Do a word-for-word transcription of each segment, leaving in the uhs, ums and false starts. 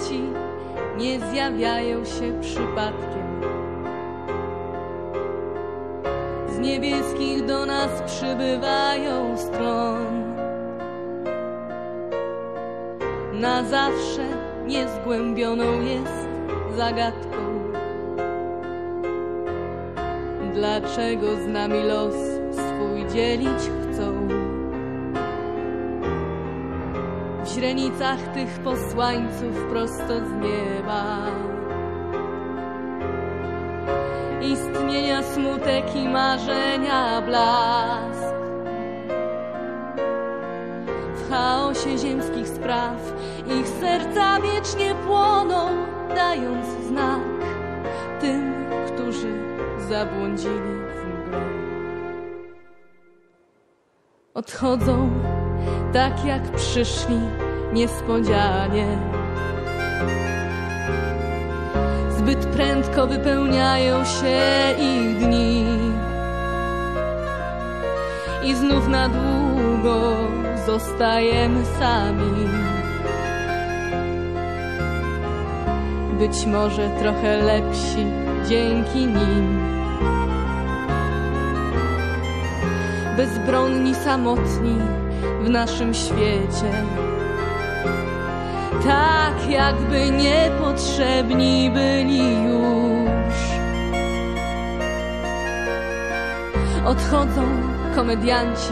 gości nie zjawiają się przypadkiem. Z niebieskich do nas przybywają stron. Na zawsze niezgłębioną jest zagadką, dlaczego z nami los swój dzielić chcą. W źrenicach tych posłańców prosto z nieba istnienia smutek i marzenia blask. W chaosie ziemskich spraw ich serca wiecznie płoną, dając znak tym, którzy zabłądzili w mgle. Odchodzą tak jak przyszli niespodzianie. Zbyt prędko wypełniają się ich dni i znów na długo zostajemy sami. Być może trochę lepsi dzięki nim. Bezbronni, samotni w naszym świecie, tak jakby niepotrzebni byli już. Odchodzą komedianci,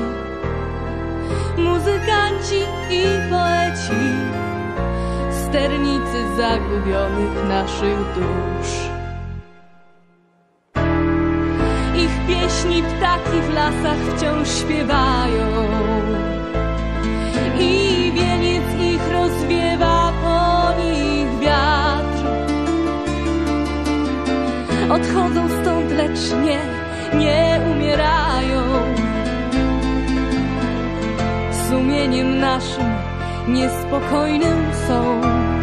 muzykanci i poeci, sternicy zagubionych naszych dusz. Ich pieśni ptaki w lasach wciąż śpiewają i wieniec ich rozwiewa po nich wiatr. Odchodzą stąd, lecz nie, nie umierają. Sumieniem naszym niespokojnym są.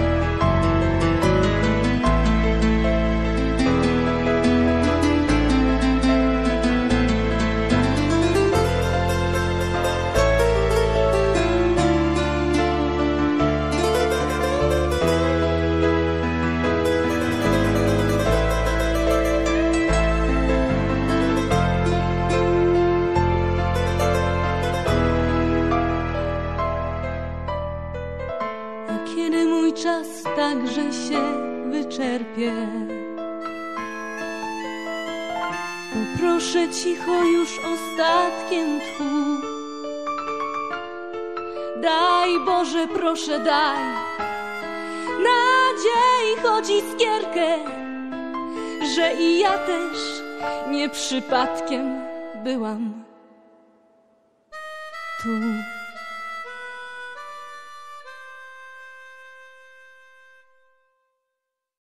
Kiedy mój czas także się wyczerpie, poproszę cicho już ostatkiem Tchu. Daj Boże, proszę daj nadziei, choć iskierkę, że i ja też nie przypadkiem byłam tu.